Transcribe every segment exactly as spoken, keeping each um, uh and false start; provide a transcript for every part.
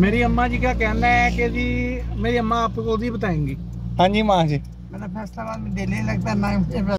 मेरी अम्मा जी का कहना है कि जी मेरी अम्मा आपको भी बताएंगी। हाँ जी माँ जी। मेरा फैसलाबाद में दिल्ली लगता है।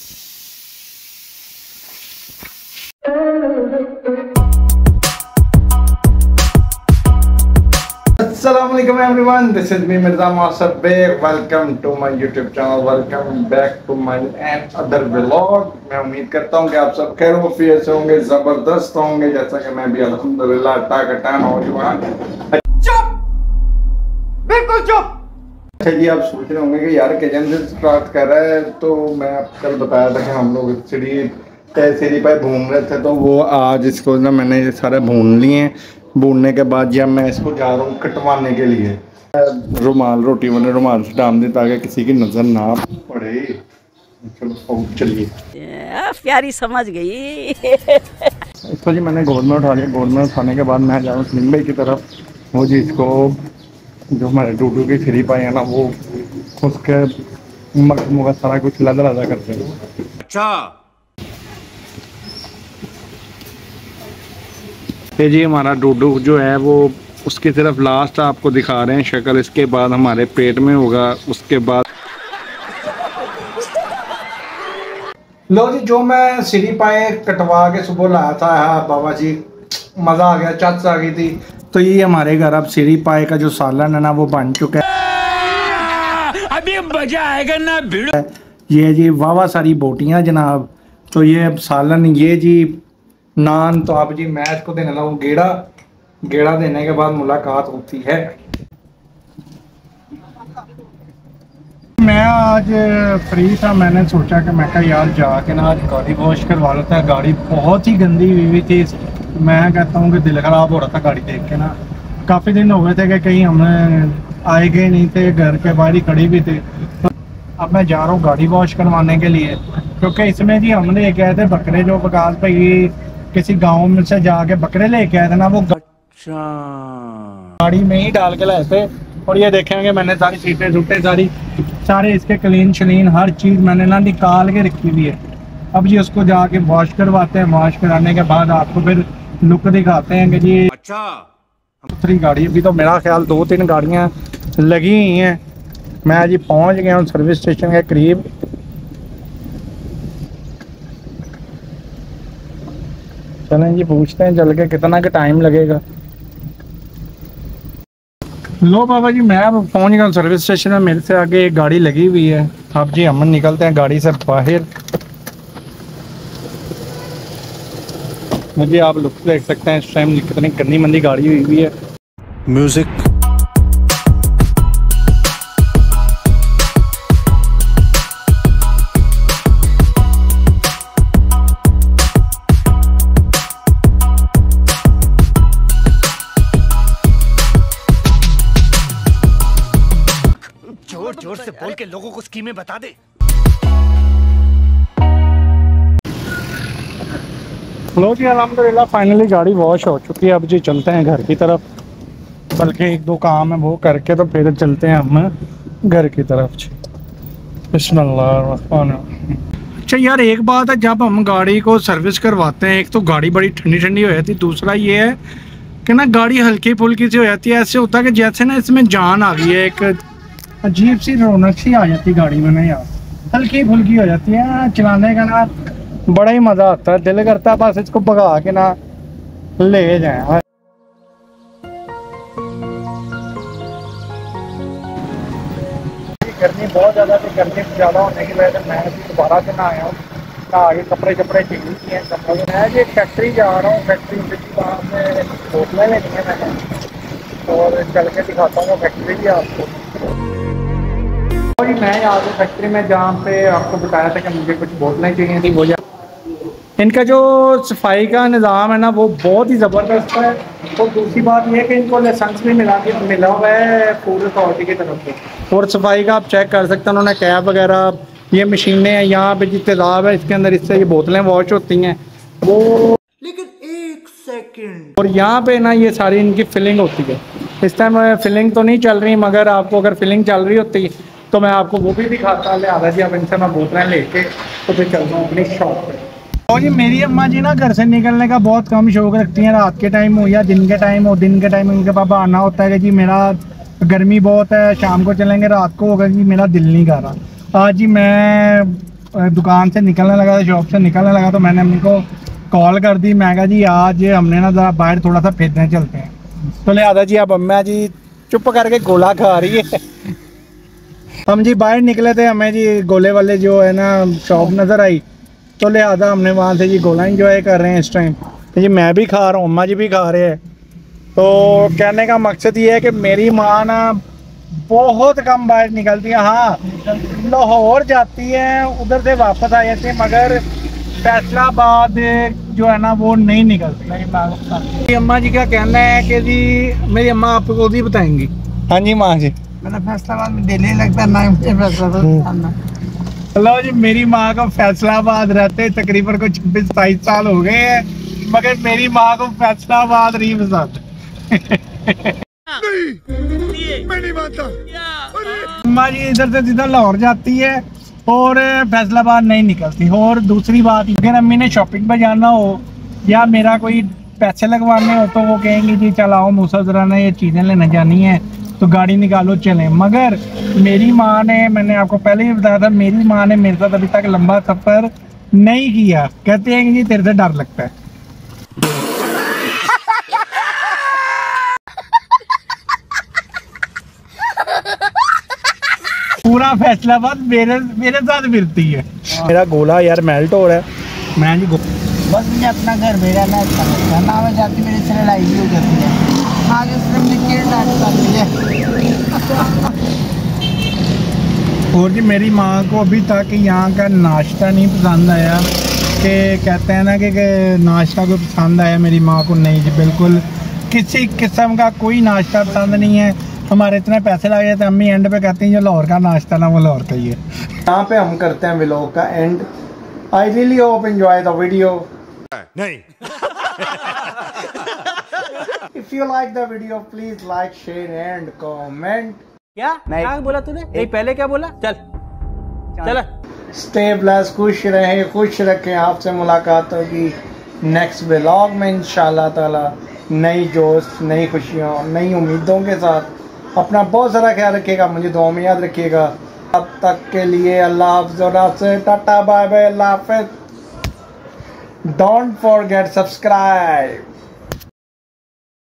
Assalamualaikum everyone, this is me Mirza Master Beg. Welcome to my YouTube channel. Welcome back to my another vlog. मैं उम्मीद करता हूँ कि आप सब खैर वफियत से होंगे, जबरदस्त होंगे, जैसा कि मैं भी अल्हम्दुलिल्लाह टाकटान नौजवान। चुप, बिल्कुल चुप। अच्छा जी, आप सोच रहे होंगे कि यार किचन से स्टार्ट कर रहा है, तो मैं कल बताया था कि हम लोग सीढ़ी सीढ़ी पर भून रहे थे, तो वो आज इसको ना मैंने ये सारे भून लिए। भूनने के बाद जब मैं इसको जा रहा हूँ कटवाने के लिए, रुमाल रोटी वाले रुमाल से डाल दी ताकि किसी की नज़र ना पड़े। चलो चलिए, प्यारी समझ गई। इसको जी मैंने गोद में उठा लिया। गोद में उठाने के बाद मैं जा रहा हूँ सलीम भाई की तरफ। वो जी इसको जो हमारे डूडू की फ्री पाई है ना, वो उसके मखमू का सारा कुछ लदा लदा करते हैं। अच्छा ये जी हमारा डूडू जो है वो उसकी तरफ लास्ट आपको दिखा रहे हैं शक्ल। इसके बाद हमारे पेट में होगा। उसके बाद लो जी, जो मैं सीढ़ी पाए कटवा के सुबह लाया था, हाँ बाबा जी मज़ा आ गया, चच आ गई थी। तो ये हमारे घर अब सीढ़ी पाए का जो सालन है ना वो बन चुका है। अभी मजा आएगा ना भिड़ो। ये जी वावा सारी बोटियाँ जनाब। तो ये अब सालन, ये जी नान। तो आप जी मैं इसको देने लगा गेड़ा। गेड़ा देने के बाद मुलाकात होती है। मैं आज फ्री था, मैंने सोचा कि मैं कहा यार जाके ना आज गाड़ी वॉश करवा लेता है। गाड़ी बहुत ही गंदी हुई हुई थी। मैं कहता हूँ कि दिल ख़राब हो रहा था गाड़ी देख के ना। काफ़ी दिन हो गए थे कि कहीं हमें आए गए नहीं थे, घर के बाहर ही खड़ी भी थी। तो अब मैं जा रहा हूँ गाड़ी वॉश करवाने के लिए, क्योंकि इसमें जी हमने लेके आए थे बकरे, जो बकास भाई किसी गांव में से जाके बकरे लेके आए थे ना, वो अच्छा गाड़ी में ही डाल के लाए थे। और ये देखेंगे मैंने सारी सीटें सूटें सारी सारे इसके क्लीन शलीन हर चीज़ मैंने ना निकाल के रखी हुई है। अब जी उसको जाके वॉश करवाते हैं। वॉश कराने के बाद आपको फिर लुक दिखाते हैं कि जी अच्छा दूसरी गाड़ी। अभी तो मेरा ख्याल दो तीन गाड़ियाँ लगी हुई हैं। मैं जी पहुँच गया हूँ सर्विस स्टेशन के करीब। चलें जी पूछते हैं चल के कितना का टाइम लगेगा। लो बाबा जी, मैं अब पहुंच गया सर्विस स्टेशन में। मेरे से आगे एक गाड़ी लगी हुई है। अब जी हम निकलते हैं गाड़ी से बाहर। मुझे आप लुक देख सकते हैं इस टाइम कितनी गंदी मंदी गाड़ी हुई हुई है। म्यूजिक जोर जोर से बोल के लोगों को स्कीमें बता दे। लो जी अल्हम्दुलिल्लाह फाइनली गाड़ी वॉश हो चुकी है। अब जी चलते हैं घर की तरफ, बल्कि एक दो काम है वो करके तो फिर चलते हैं हम घर की तरफ। बिस्मिल्लाह। अच्छा यार एक बात है, जब हम गाड़ी को सर्विस करवाते हैं, एक तो गाड़ी बड़ी ठंडी ठंडी हो जाती है, दूसरा ये है कि ना गाड़ी हल्की फुल्की सी हो जाती है। ऐसे होता है कि जैसे ना इसमें जान आ गई है, एक अजीब सी रौनक सी आ जाती है गाड़ी में ना यार। हल्की फुल्की हो जाती है, चलाने का ना बड़ा ही मज़ा आता है। दिल करता है बस इसको भगा के ना ले जाए। गर्मी बहुत ज़्यादा थी। गर्मी ज़्यादा होने की वजह से मैं दोबारा से ना आया हूँ, ना आगे कपड़े कपड़े चेंज किए हैं। कपड़े मैं जी फैक्ट्री जा रहा हूँ। फैक्ट्री से वहाँ से बोतलें लेनी है मैंने, और चल के दिखाता हूँ फैक्ट्री भी आपको। मैं आ गया फैक्ट्री में, जहाँ पे आपको बताया था कि मुझे कुछ बोतलें चाहिए थी। वो इनका जो सफाई का निज़ाम है ना वो बहुत ही ज़बरदस्त है। और दूसरी बात यह है कि इनको लाइसेंस भी मिला के मिला हुआ है फूड अथॉरिटी की तरफ से। और सफाई का आप चेक कर सकते हैं, उन्होंने कैप वगैरह, ये मशीनें हैं यहाँ पे, जितने तेज़ाब है इसके अंदर, इससे ये बोतलें वॉश होती हैं वो। लेकिन एक सेकंड, और यहाँ पे ना ये सारी इनकी फिलिंग होती है। इस टाइम फिलिंग तो नहीं चल रही, मगर आपको अगर फिलिंग चल रही होती तो मैं आपको वो भी दिखाता। लिहाजा जी अब इनसे मैं बोतलें लेके तो फिर चलता हूँ अपनी शॉप पे। तो जी मेरी अम्मा जी ना घर से निकलने का बहुत कम शौक रखती हैं, रात के टाइम हो या दिन के टाइम हो। दिन के टाइम उनके पापा आना होता है कि जी मेरा गर्मी बहुत है, शाम को चलेंगे, रात को होगा जी मेरा दिल नहीं कर रहा। आज जी मैं दुकान से निकलने लगा था, शॉप से निकलने लगा तो मैंने अम्मी को कॉल कर दी। मैं कहा जी आज हमने ना ज़रा बाहर थोड़ा सा फिरने चलते हैं। तो लिहाजा जी अब अम्मा जी चुप करके गोला खा रही है। हम जी बाहर निकले थे, हमें जी गोले वाले जो है ना शॉप नज़र आई, तो लिहाजा हमने वहाँ से जी गोला एंजॉय कर रहे हैं इस टाइम। तो जी मैं भी खा रहा हूँ, अम्मा जी भी खा रहे हैं। तो कहने का मकसद ये है कि मेरी माँ ना बहुत कम बाहर निकलती है। हाँ लाहौर जाती है, उधर से वापस आ जाती है, मगर फैसलाबाद जो है ना वो नहीं निकलती मेरी माँ को। मेरी अम्मा जी का कहना है कि जी मेरी अम्मा आपको भी बताएंगी। हाँ जी माँ जी। मेरा फैसलाबाद में दिल नहीं लगता ना मुझे फैसलाबाद आना। हेलो जी, मेरी माँ को फैसलाबाद रहते तकरीबन को छब्बीस सताईस साल हो गए हैं, मगर मेरी माँ को फैसलाबाद नहीं पसंद। मैं नहीं मानता। अम्मा जी इधर से सीधा लाहौर जाती है और फैसलाबाद नहीं निकलती। और दूसरी बात, अगर अम्मी ने शॉपिंग पर जाना हो या मेरा कोई पैसे लगवाने हो तो वो कहेंगी जी चल आओ मूसा जरा ना ये चीज़ें लेने जानी है तो गाड़ी निकालो चलें। मगर मेरी माँ ने, मैंने आपको पहले ही बताया था, मेरी माँ ने मेरे साथ अभी तक लंबा सफ़र नहीं किया। कहते हैं कि जी तेरे से डर लगता है। पूरा फैसलाबाद मेरे मेरे साथ फिरती है। मेरा गोला यार मेल्ट हो रहा है। मैं जी बस मुझे अपना घर मेरा ना अच्छा लगता है ना, मैं जाती मेरे से लड़ाई भी हो जाती है। आगे सिर्फ निकल डांट पाती है। और जी मेरी माँ को अभी तक यहाँ का नाश्ता नहीं पसंद आया। कि कहते हैं ना कि, कि नाश्ता को पसंद आया, मेरी माँ को नहीं जी, बिल्कुल किसी किस्म का कोई नाश्ता पसंद नहीं है। हमारे इतने पैसे लगे जाते, अम्मी एंड पे कहती हैं जो लाहौर का नाश्ता ना वो लाहौर का ही है। यहाँ पे हम करते हैं व्लॉग का end. I really hope enjoy the video. नहीं। If you like the video please like share and comment. क्या नहीं क्या बोला तूने? नहीं पहले क्या बोला? चल चल स्टे ब्लेस, खुश रहे, खुश रखें। आपसे मुलाकात होगी नेक्स्ट व्लॉग में इंशाल्लाह ताला, नई जोश, नई खुशियों, नई उम्मीदों के साथ। अपना बहुत सारा ख्याल रखिएगा, मुझे दुआ में याद रखिएगा। अब तक के लिए अल्लाह हाफ़िज़ और आपसे टाटा बाय बाय, अल्लाह हाफ़िज़। Don't forget subscribe.